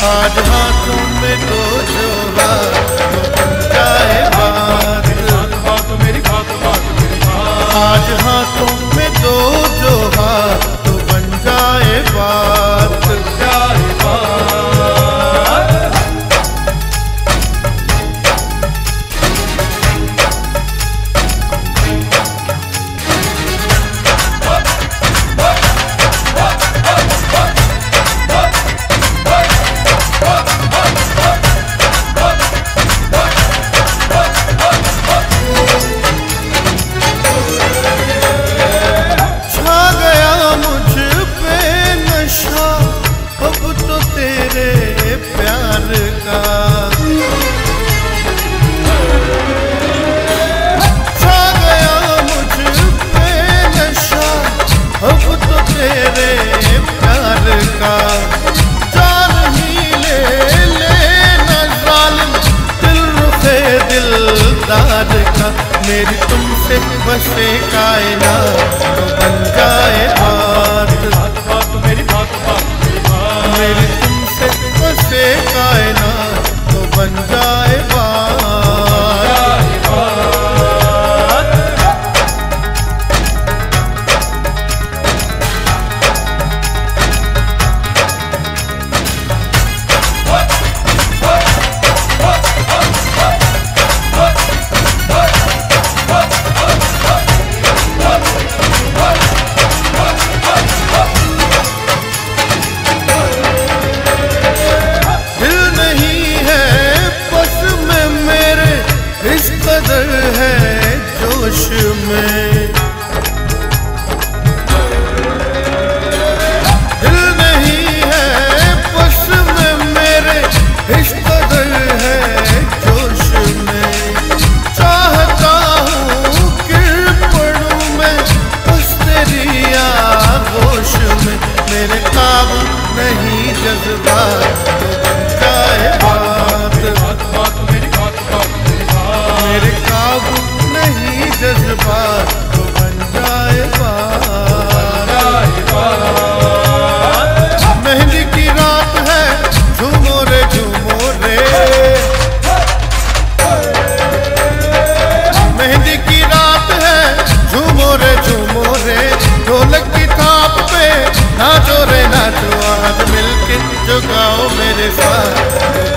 आज हाथों में दो जो हाथ तो बन जाए बात। मेरी बात मेरी बात। आज हाथों में दो जो हाथ तो बन जाए बात। मेरी तुमसे बसे कायनात तो बन जाए बात। मेरी बात मेरी तुमसे बसे कायनात तो बन जाए बात। जोश में दिल नहीं है बस में मेरे, इस कदर है जोश में। चाहता हूँ गिर पड़ूं मैं बस तेरी आगोश में। मेरे काबू नहीं जज्बात तो बन जाए बात। मेरे काबू नहीं जज्बात तो बन जाए बात। मेहंदी की रात है झूमो रे झूमो रे। मेहंदी की रात है झूमो रे झूमो रे। ढोलक की थाप पे नाचो रे नाचो, आज मिलके जो गाओ मेरे साथ।